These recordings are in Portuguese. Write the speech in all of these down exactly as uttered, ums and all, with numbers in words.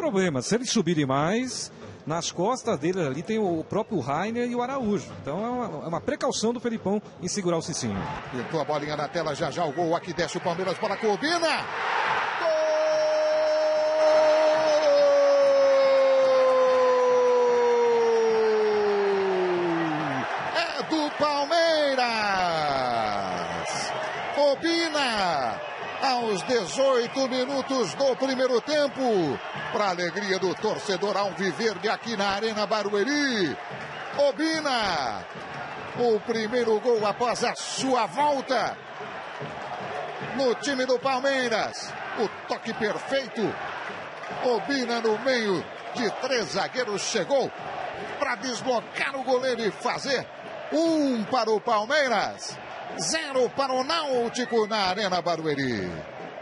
problema. Se eles subirem mais, nas costas dele ali tem o próprio Rainer e o Araújo. Então é uma, é uma precaução do Felipão em segurar o Cicinho. Pintou a bolinha na tela, já já o gol. Aqui desce o Palmeiras, bola com o Obina. Do Palmeiras, Obina, aos dezoito minutos do primeiro tempo, para alegria do torcedor alviverde aqui na Arena Barueri. Obina, o primeiro gol após a sua volta no time do Palmeiras. O toque perfeito, Obina no meio de três zagueiros chegou para desbloquear o goleiro e fazer um para o Palmeiras, zero para o Náutico na Arena Barueri.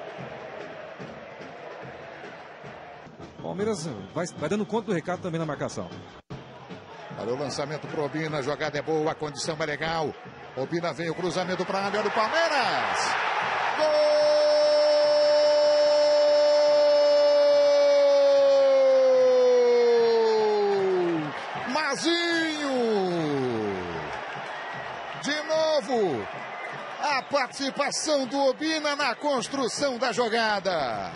Palmeiras vai, vai dando conta do recado também na marcação. Olha o lançamento para o Obina, a jogada é boa, a condição é legal. Obina vem o cruzamento para a área do Palmeiras. Gol! Mazinho! De novo, a participação do Obina na construção da jogada.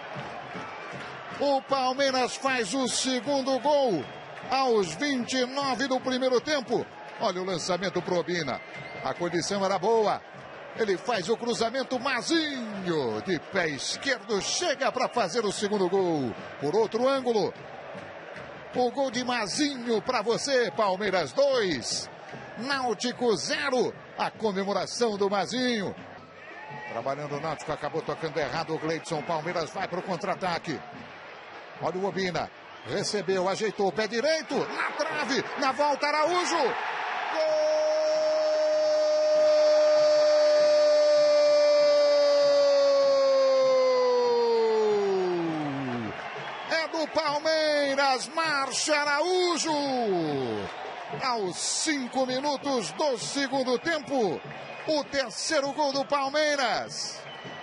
O Palmeiras faz o segundo gol aos vinte e nove do primeiro tempo. Olha o lançamento para o Obina. A condição era boa. Ele faz o cruzamento, Mazinho, de pé esquerdo, chega para fazer o segundo gol. Por outro ângulo, o gol de Mazinho para você, Palmeiras dois. Náutico zero, a comemoração do Mazinho. Trabalhando o Náutico, acabou tocando errado o Gleidson. Palmeiras vai para o contra-ataque. Olha o Obina, recebeu, ajeitou o pé direito, na trave, na volta Araújo. Gol! É do Palmeiras, marcha Araújo. Aos cinco minutos do segundo tempo, o terceiro gol do Palmeiras.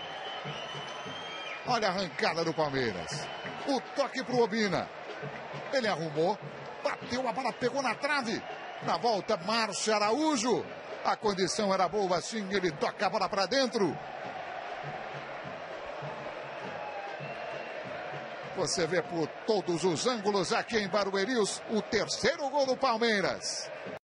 Olha a arrancada do Palmeiras. O toque para o Obina. Ele arrumou, bateu, a bola pegou na trave. Na volta, marcha Araújo. A condição era boa assim, ele toca a bola para dentro. Você vê por todos os ângulos aqui em Barueri o terceiro gol do Palmeiras.